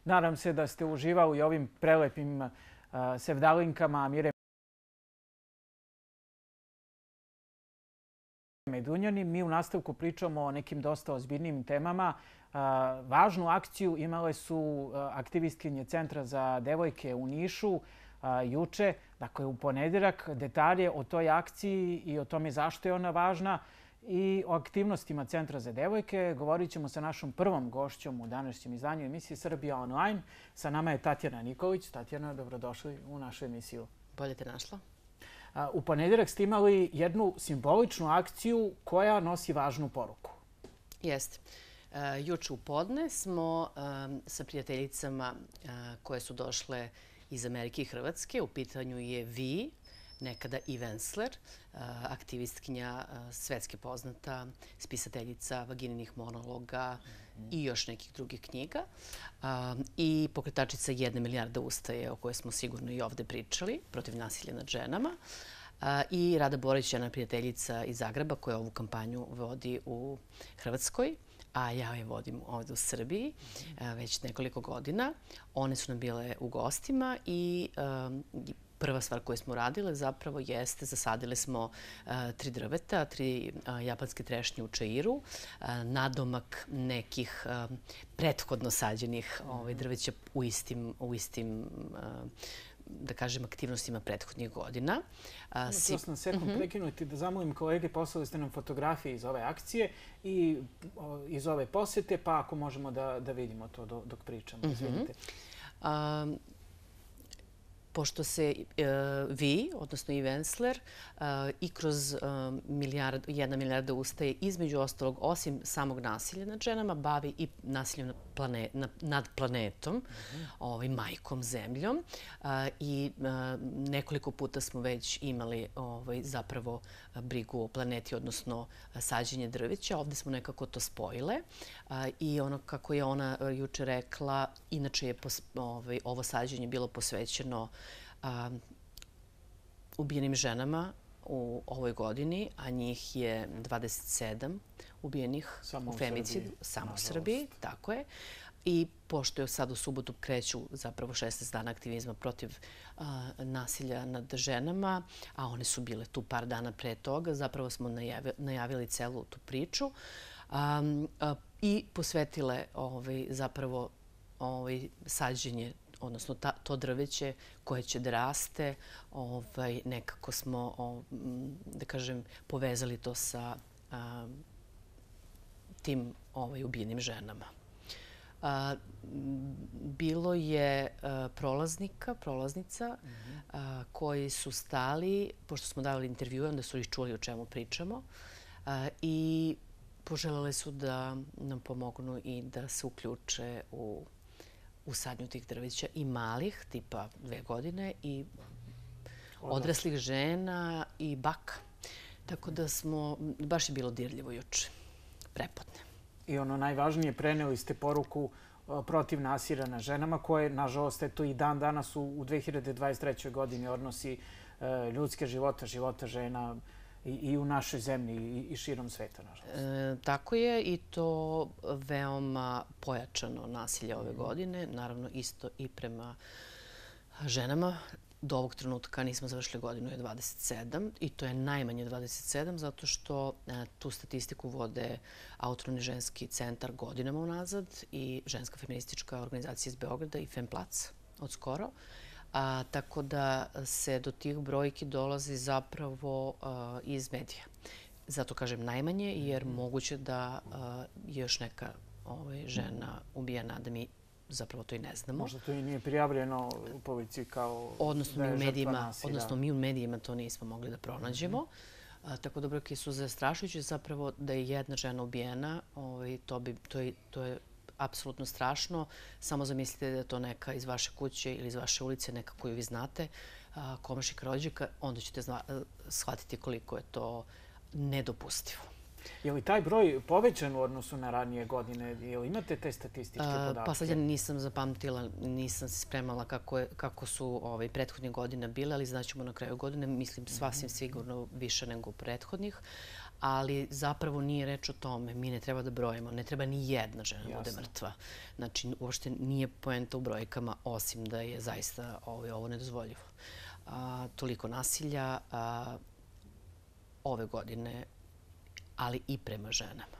Nadam se da ste uživali ovim prelepim sevdalinkama Mire Medunjani. Mi u nastavku pričamo o nekim dosta ozbiljnim temama. Važnu akciju imale su aktivistkinje Centra za devojke u Nišu juče, dakle u ponedeljak. Detalje o toj akciji i o tome zašto je ona važna i o aktivnostima Centra za devojke govorit ćemo sa našom prvom gošćom u današnjem izdanju emisije Srbija online. Sa nama je Tatjana Nikolić. Tatjana, dobrodošli u našu emisiju. Bolje te našla. U ponedeljak ste imali jednu simboličnu akciju koja nosi važnu poruku. Jeste. Juče u podne smo sa prijateljicama koje su došle iz Amerike i Hrvatske. U pitanju je Vi, nekada i Vensler, aktivistkinja svetski poznata, spisateljica vagininih monologa i još nekih drugih knjiga. I pokretačica 1 milijarda ustaje, o kojoj smo sigurno i ovde pričali, protiv nasilja nad ženama. I Rada Borić, jedna prijateljica iz Zagreba koja ovu kampanju vodi u Hrvatskoj, a ja je vodim ovde u Srbiji već nekoliko godina. One su nam bile u gostima i prva stvar koju smo radile zapravo jeste zasadile smo 3 drveta, 3 japanske trešnje u Čairu, nadomak nekih prethodno sađenih drveća u istim da kažem, aktivnostima prethodnih godina. Htio sam sekund prekinuti da zamolim kolege, poslali ste nam fotografije iz ove akcije i iz ove posete, pa ako možemo da vidimo to dok pričamo. Izvinite. Pošto se Vi, odnosno i Vensler, i kroz 1 milijarda ustaje, između ostalog, osim samog nasilja nad ženama, bavi i nasiljem nad planetom, majkom zemljom. I nekoliko puta smo već imali zapravo brigu o planeti, odnosno sađenje drveća. Ovde smo nekako to spojile. I ono kako je ona juče rekla, inače je ovo sađenje bilo posvećeno ubijenim ženama u ovoj godini, a njih je 27 ubijenih u femicidu. Samo u Srbiji, tako je. I pošto je sad u subotu kreću zapravo 16 dana aktivizma protiv nasilja nad ženama, a one su bile tu par dana pre toga, zapravo smo najavili celu tu priču i posvetile zapravo sađenje, odnosno to drveće koje će da raste. Nekako smo, da kažem, povezali to sa tim ubijenim ženama. Bilo je prolaznica koji su stali, pošto smo davali intervjue, onda su ih čuli o čemu pričamo i poželele su da nam pomognu i da se uključe u sadnju tih drveća i malih, tipa 2 godine, i odraslih žena i baka. Tako da baš je bilo dirljivo juče, prepodne. I ono najvažnije, preneli ste poruku protiv nasilja nad ženama, koje, nažalost, eto i dan danas u 2023. godini odnosi ljudske života, života žena i u našoj zemlji i širom sveta, nažalost. Tako je, i to veoma pojačano nasilje ove godine. Naravno, isto i prema ženama. Do ovog trenutka nismo završili godinu, je 27 i to je najmanje 27 zato što tu statistiku vode Autonomni ženski centar godinama unazad i Ženska feministička organizacija iz Beograda i Femplac od skoro. Tako da se do tih brojki dolazi zapravo iz medija. Zato kažem najmanje, jer moguće da je još neka žena ubijena, da mi zapravo to i ne znamo. Možda to i nije prijavljeno u policiji kao da je žrtva nasilja. Odnosno mi u medijima to nismo mogli da pronađemo. Tako da brojke su zastrašujuće. Zapravo da je jedna žena ubijena, to je apsolutno strašno. Samo zamislite da je to neka iz vaše kuće ili iz vaše ulice, neka koju vi znate, komšika, rođaka, onda ćete shvatiti koliko je to nedopustivo. Je li taj broj povećan u odnosu na ranije godine? Je li imate te statističke podatke? Pa sad ja nisam zapamtila, nisam se spremala kako su prethodnih godina bile, ali znaćemo na kraju godine, mislim, sasvim sigurno više nego prethodnih. ali zapravo nije reč o tome. Mi ne treba da brojimo, ne treba ni jedna žena da bude mrtva. Znači, uopšte nije poenta u brojkama, osim da je zaista ovo nedozvoljivo. Toliko nasilja ove godine, ali i prema ženama.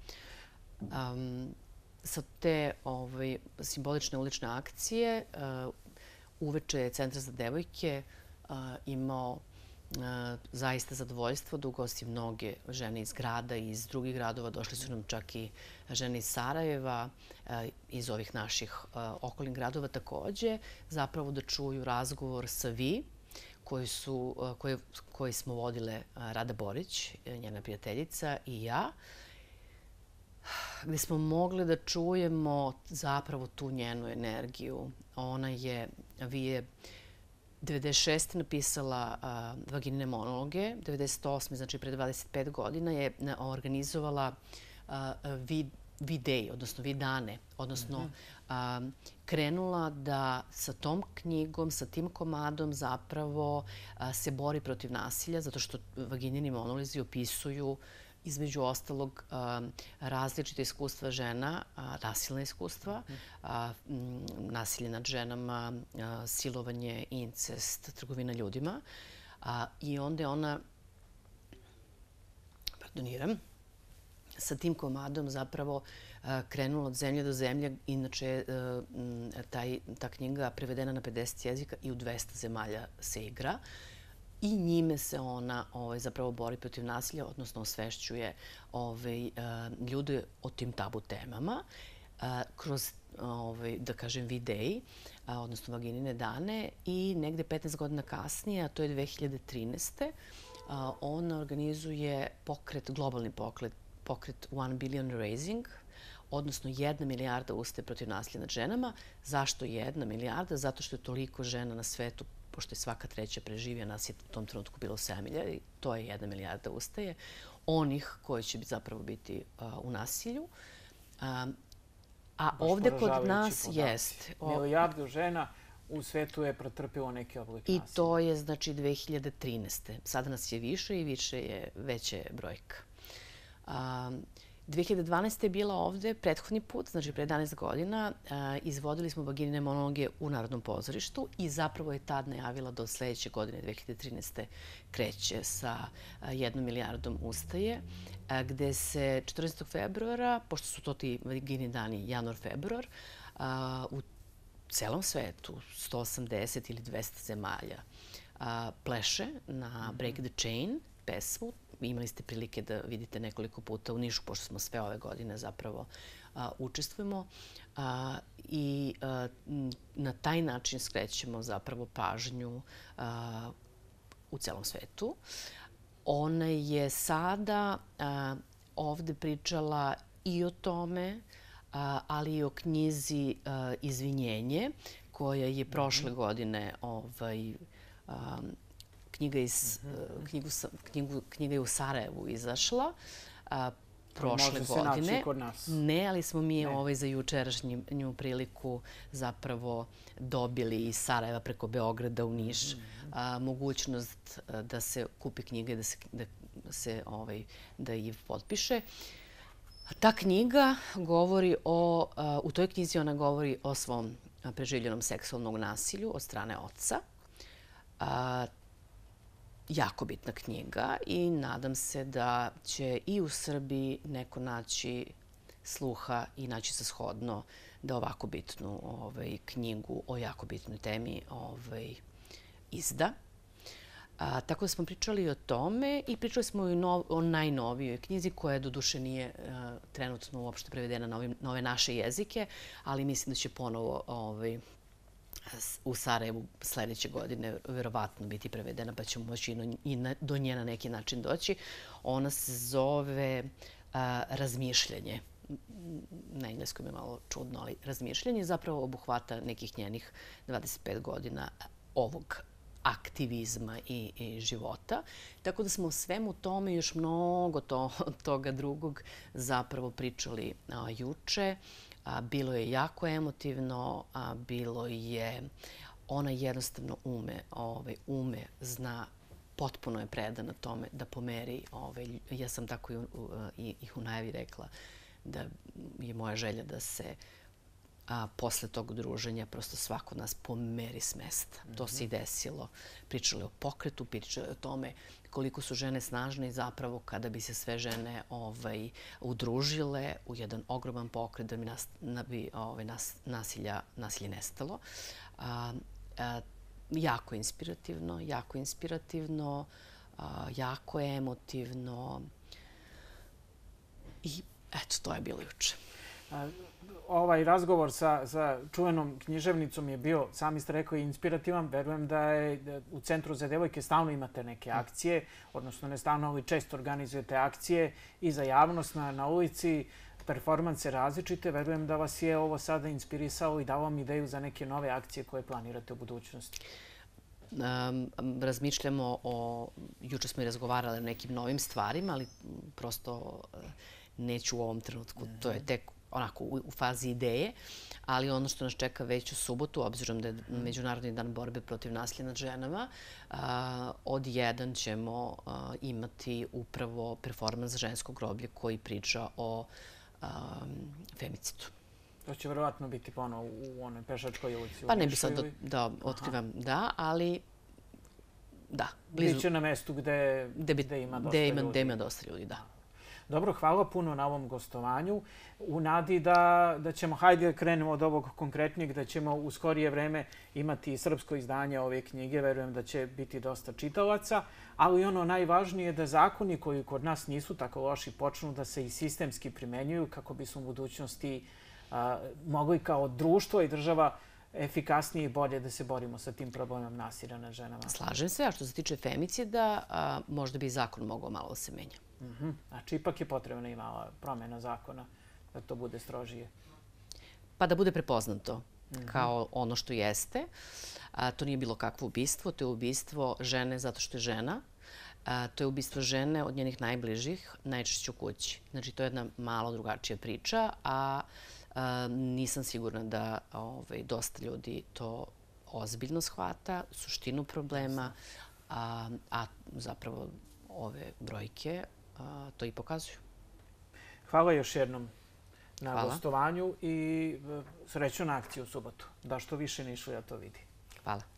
Sa te simbolične ulične akcije uveče je Centar za devojke imao zaista zadovoljstvo da ugosti mnoge žene iz grada i iz drugih gradova. Došli su nam čak i žene iz Sarajeva, iz ovih naših okolnih gradova takođe, zapravo da čuju razgovor sa Vi, koji smo vodile Rada Borić, njena prijateljica i ja, gde smo mogli da čujemo zapravo tu njenu energiju. Vi je 96. napisala Vaginine monologe, 98. znači pre 25 godina je organizovala Vi-day, odnosno Vi-dane, odnosno krenula da sa tom knjigom, sa tim komadom zapravo se bori protiv nasilja, zato što vaginini monolozi opisuju između ostalog različite iskustva žena, nasilna iskustva, nasilje nad ženama, silovanje, incest, trgovina ljudima. I onda je ona, sa tim komadom zapravo krenula od zemlje do zemlje. Inače, ta knjiga prevedena na 50 jezika i u 200 zemalja se igra. I njime se ona zapravo bori protiv nasilja, odnosno osvešćuje ljude o tim tabu temama kroz, da kažem, Vi-day, odnosno Vaginine dane. I negde 15 godina kasnije, a to je 2013. Ona organizuje globalni pokret 1 Billion Raising, odnosno 1 milijarda ustaje protiv nasilja nad ženama. Zašto 1 milijarda? Zato što je toliko žena na svetu, pošto je svaka treća preživija, nas je u tom trenutku bilo 7.000 i to je 1 milijarda ustaje, onih koji će zapravo biti u nasilju. A ovde kod nas jest... Milijardu žena u svetu je pretrpilo neki oblik nasilja. I to je, znači, 2013. Sada nas je više i više je veća brojka. 2012. je bila ovde prethodni put, znači pre 11 godina. Izvodili smo Vaginine monologe u Narodnom pozorištu i zapravo je tad najavila da od sledeće godine, 2013. kreće sa 1 milijardom ustaje, gde se 14. februara, pošto su to ti Vagini dani januar-februar, u celom svetu, 180 ili 200 zemalja, pleše na Break the Chain pesmu. Imali ste prilike da vidite nekoliko puta u Nišu, pošto smo sve ove godine zapravo učestvujemo. I na taj način skrećemo zapravo pažnju u celom svetu. Ona je sada ovde pričala i o tome, ali i o knjizi Izvinjenje, koja je prošle godine knjiga je u Sarajevu izašla prošle godine. Može se naći kod nas. Ne, ali smo mi za jučerašnju priliku zapravo dobili iz Sarajeva preko Beograda u Niš mogućnost da se kupi knjiga i da je potpiše. Ta knjiga govori u toj knjizi ona govori o svom preživljenom seksualnom nasilju od strane oca. Jako bitna knjiga i nadam se da će i u Srbiji neko naći sluha i naći se shodno da ovako bitnu knjigu o jako bitnoj temi izda. Tako da smo pričali o tome i pričali smo i o najnovijoj knjizi koja doduše nije trenutno uopšte prevedena na ove naše jezike, ali mislim da će ponovo u Sarajevu sledeće godine verovatno biti prevedena, pa ćemo moći i do nje na neki način doći. Ona se zove Razmišljanje. Na engleskom je malo čudno, ali Razmišljanje zapravo obuhvata nekih njenih 25 godina ovog aktivizma i života. Tako da smo o svemu tome još mnogo toga drugog zapravo pričali juče. Bilo je jako emotivno, ona jednostavno zna potpuno je predana tome da pomeri. Ja sam tako i u najavi rekla da je moja želja da se posle tog druženja prosto svako od nas pomeri s mesta. To se i desilo. Pričali o pokretu, pričali o tome koliko su žene snažne i zapravo kada bi se sve žene udružile u jedan ogroman pokret da bi nasilje nestalo. Jako inspirativno, jako emotivno i eto, to je bilo juče. Ovaj razgovor sa čuvenom književnicom je bio, sami ste rekli, inspirativan. Verujem da je u Centru za devojke stalno imate neke akcije, odnosno ne stalno, ali često organizujete akcije i za javnost na ulici, performanse različite. Verujem da vas je ovo sada inspirisalo i dao vam ideju za neke nove akcije koje planirate u budućnosti. Razmišljamo juče smo i razgovarali o nekim novim stvarima, ali prosto neću u ovom trenutku. To je tek onako u fazi ideje, ali ono što nas čeka već u subotu, obzirom da je Međunarodni dan borbe protiv nasilja nad ženama, od 1 ćemo imati upravo performans Ženskog groblje koji priča o femicidu. To će verovatno biti ponovo u onoj Pešačkoj ulici. Pa ne bi sad da otkrivam, ali da. Biće na mestu gde ima dosta ljudi. Gde ima dosta ljudi, da. Dobro, hvala puno na ovom gostovanju. U nadi da ćemo, hajde krenemo od ovog konkretnijeg, da ćemo u skorije vreme imati i srpsko izdanje ove knjige. Verujem da će biti dosta čitalaca. Ali ono najvažnije je da zakoni koji kod nas nisu tako loši počnu da se i sistemski primenjuju kako bismo u budućnosti mogli kao društvo i država efikasnije i bolje da se borimo sa tim problemom nasilja nad ženama. Slažem se, a što se tiče femicida, možda bi i zakon mogao malo da se menja. Znači, ipak je potrebna i mala promjena zakona da to bude strožije. Pa da bude prepoznato kao ono što jeste. To nije bilo kakvo ubistvo, to je ubistvo žene zato što je žena. To je ubistvo žene od njenih najbližih, najčešće u kući. Znači, to je jedna malo drugačija priča, a nisam sigurna da dosta ljudi to ozbiljno shvata, suštinu problema, a zapravo ove brojke to i pokazuju. Hvala još jednom na gostovanju i sreću na akciju u subotu. Da što više Nišlija to vidi. Hvala.